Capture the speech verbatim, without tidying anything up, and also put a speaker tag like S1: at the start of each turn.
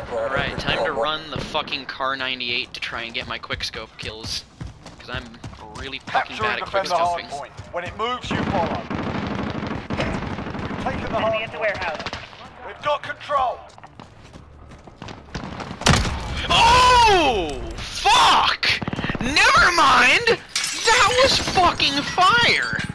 S1: Alright, time to run the fucking Car ninety-eight to try and get my quickscope kills. Because I'm really fucking
S2: Capture
S1: bad
S2: and
S1: at
S2: defend the hard
S1: quickscoping.
S2: point. When it moves, you follow. You've taken the hard
S3: at the warehouse.
S2: We've got control.
S1: Oh! Fuck! Never mind! That was fucking fire!